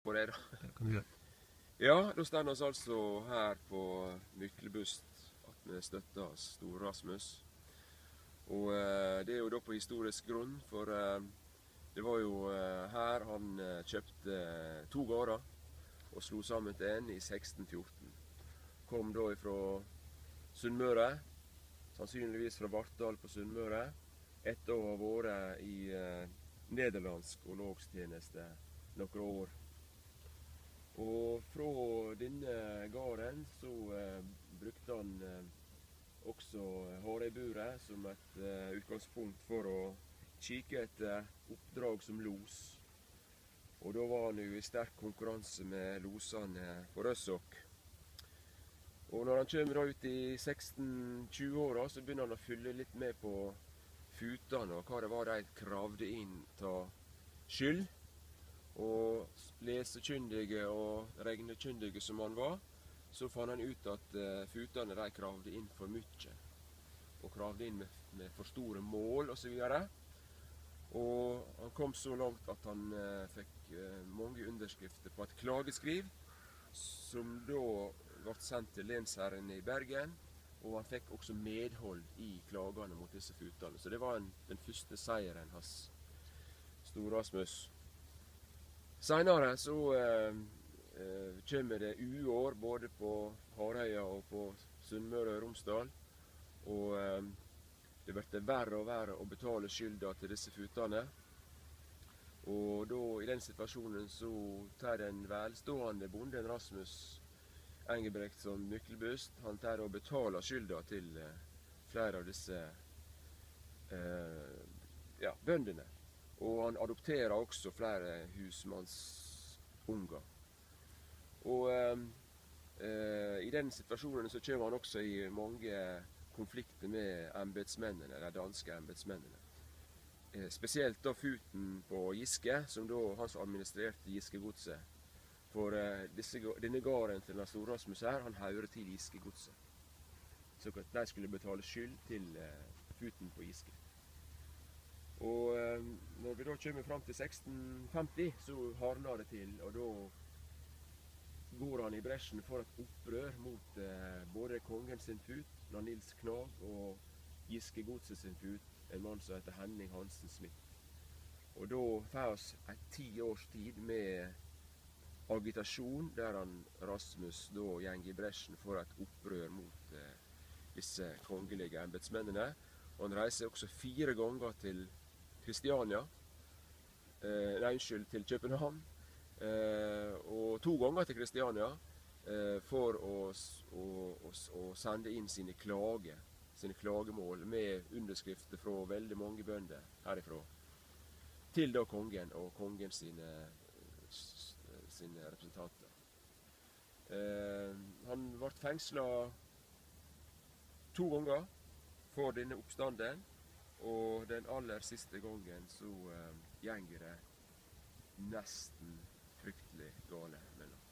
på det da. Det kan du gjøre. Ja, da stender vi altså her på Myklebust at vi støtter Stor-Rasmus. Og det er jo da på historisk grunn, for det var jo her han kjøpte 2 gårder og slo sammen til en i 1614. Kom da fra Sunnmøre, sannsynligvis fra Vartdal på Sunnmøre, etter å ha vært i nederlandsk orlogstjeneste noen år. Og fra denne gården så brukte han også Hareiburet som et utgangspunkt for å kikke etter oppdrag som los. Og da var han jo i sterk konkurranse med losene på Røssok. Og når han kommer da ut i 16-20-åra, så begynner han å fylle litt med på futene og hva det var de kravde inn til skyld. Og lesekyndige og regnekyndige som han var, så fant han ut at futene de kravde inn for mye. Og kravde inn med for store mål og så videre. Og han kom så langt at han fikk mange underskrifter på et klageskriv, som da ble sendt til lensherren i Bergen, og han fikk også medhold i klagene mot disse futene. Så det var den første seieren hans, Stor-Rasmus. Senere så kommer det uår både på Harøya og på Sunnmøre og Romsdal, og det blir verre og verre å betale skylda til disse futene. Og da, i den situasjonen så tar den velstående bonden Rasmus Engebrektsson Myklebust, han tar og betaler skylda til flere av disse bøndene. Og han adopterer også flere husmannsunger. Og i den situasjonen så kommer han også i mange konflikter med embetsmennene, de danske embetsmennene. Spesielt da futen på Giske, som da han som administrerte Giskegodset. For denne gården til Stor-Rasmus her, han hører til Giskegodset. Så at de skulle betale skyld til futen på Giske. Og når vi da kommer fram til 1650, så hardner det til, og da går han i bresjen for et opprør mot både kongen sin fut, Nils Knag, og Giskegodset sin fut, en mann som heter Henning Hansen Smith. Og da får vi 10 års tid med agitasjon, der Rasmus da går i bresjen for et opprør mot disse kongelige embetsmennene. Og han reiser også 4 ganger til Kristiania, til København, og 2 ganger til Kristiania for å sende inn sine klagemål med underskrifter fra veldig mange bønder herifra, til da kongen og kongen sine representanter. Han ble fengslet 2 ganger for denne oppstanden, og den aller siste gangen så gjenger det nesten fryktelig gale mellom.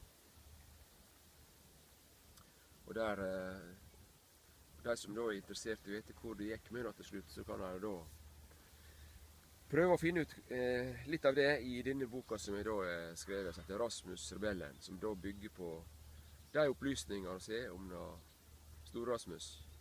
Og der, de som da er interessert i å vite hvor det gikk med det til slutt, så kan jeg da prøve å finne ut litt av det i denne boka som jeg da skrevet, som heter Rasmus Rebellen, som da bygger på de opplysninger å se om Stor-Rasmus.